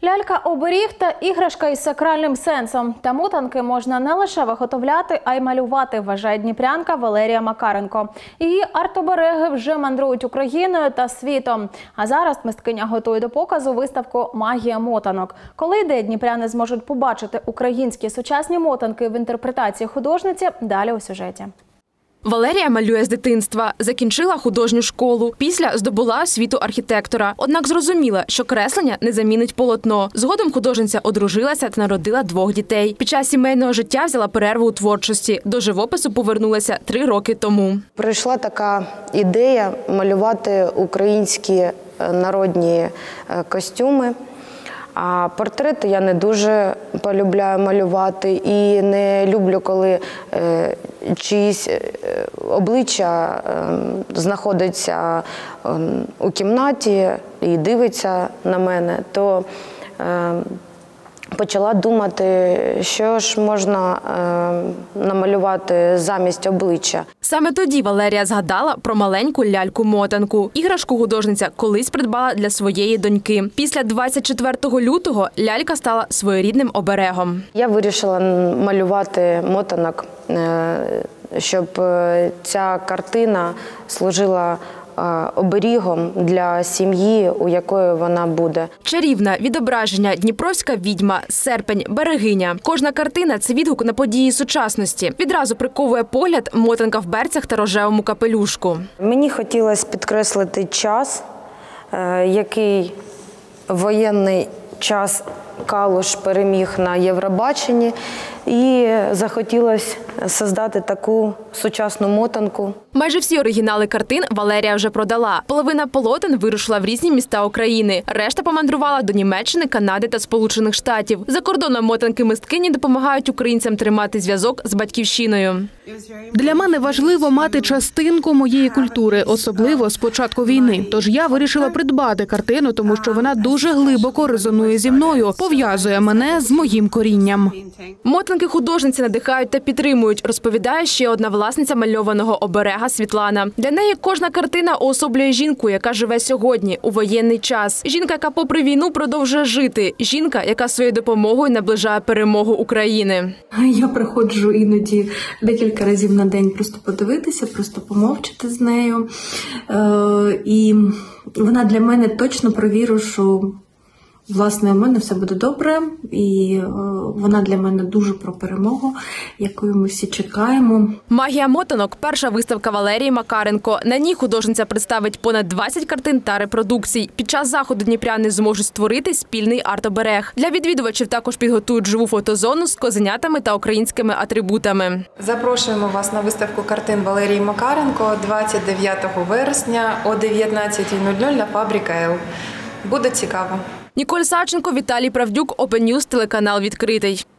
Лялька-оберіг та іграшка із сакральним сенсом. Та мотанки можна не лише виготовляти, а й малювати, вважає дніпрянка Валерія Макаренко. Її арт-обереги вже мандрують Україною та світом. А зараз мисткиня готує до показу виставку «Магія мотанок». Коли й де дніпряни зможуть побачити українські сучасні мотанки в інтерпретації художниці, далі у сюжеті. Валерія малює з дитинства, закінчила художню школу, після здобула освіту архітектора. Однак зрозуміла, що креслення не замінить полотно. Згодом художниця одружилася та народила 2 дітей. Під час сімейного життя взяла перерву у творчості. До живопису повернулася 3 роки тому. Прийшла така ідея малювати українські народні костюми. А портрети я не дуже полюбляю малювати і не люблю, коли чиїсь обличчя знаходиться у кімнаті і дивиться на мене, то почала думати, що ж можна намалювати замість обличчя. Саме тоді Валерія згадала про маленьку ляльку-мотанку. Іграшку художниця колись придбала для своєї доньки. Після 24 лютого лялька стала своєрідним оберегом. Я вирішила малювати мотанок, щоб ця картина служила оберігом для сім'ї, у якої вона буде. Чарівна, відображення, дніпровська відьма, серпень, берегиня. Кожна картина – це відгук на події сучасності. Відразу приковує погляд мотанка в берцях та рожевому капелюшку. Мені хотілося підкреслити час, який воєнний час Калуш переміг на Євробаченні, і захотілося створити таку сучасну мотанку. Майже всі оригінали картин Валерія вже продала. Половина полотен вирушила в різні міста України. Решта помандрувала до Німеччини, Канади та Сполучених Штатів. За кордоном мотанки мисткині допомагають українцям тримати зв'язок з батьківщиною. Для мене важливо мати частинку моєї культури, особливо з початку війни. Тож я вирішила придбати картину, тому що вона дуже глибоко резонує зі мною, пов'язує мене з моїм корінням. Мотанки художниці надихають та підтримують, розповідає ще одна власниця мальованого оберега Світлана. Для неї кожна картина уособлює жінку, яка живе сьогодні, у воєнний час. Жінка, яка попри війну продовжує жити. Жінка, яка своєю допомогою наближає перемогу України. Я приходжу іноді декілька разів на день просто подивитися, просто помовчати з нею. І вона для мене точно про віру, що власне, у мене все буде добре, і вона для мене дуже про перемогу, якою ми всі чекаємо. «Магія мотанок» – перша виставка Валерії Макаренко. На ній художниця представить понад 20 картин та репродукцій. Під час заходу дніпряни зможуть створити спільний арт-оберег. Для відвідувачів також підготують живу фотозону з козенятами та українськими атрибутами. Запрошуємо вас на виставку картин Валерії Макаренко 29 вересня о 19:00 на Фабрика Л. Буде цікаво. Ніколь Савченко, Віталій Правдюк, Open News, телеканал «Відкритий».